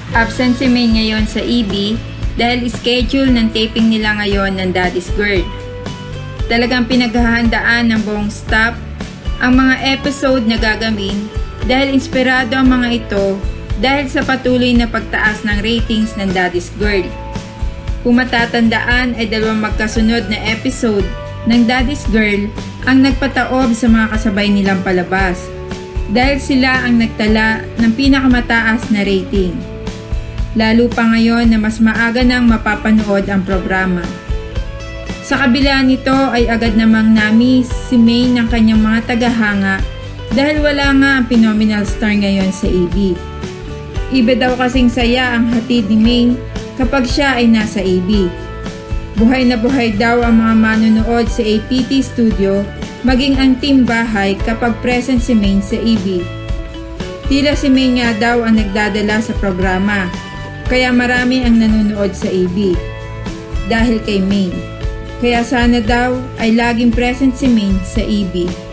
Absent si May ngayon sa EB dahil schedule ng taping nila ngayon ng Daddy's Girl. Talagang pinaghahandaan ng buong staff ang mga episode na gagawin dahil inspirado ang mga ito dahil sa patuloy na pagtaas ng ratings ng Daddy's Girl. Kung matatandaan ay dalawang magkasunod na episode ng Daddy's Girl ang nagpataob sa mga kasabay nilang palabas dahil sila ang nagtala ng pinakamataas na rating. Lalo pa ngayon na mas maaga nang mapapanood ang programa. Sa kabila nito ay agad namang na-miss si May ng kanyang mga tagahanga dahil wala nga ang phenomenal star ngayon sa AB. Iba daw kasing saya ang hatid ni May kapag siya ay nasa AB. Buhay na buhay daw ang mga manonood sa APT Studio maging ang team bahay kapag present si May sa AB. Tila si May nga daw ang nagdadala sa programa. Kaya marami ang nanonood sa AB dahil kay May. Kaya sana daw ay laging present si May sa AB.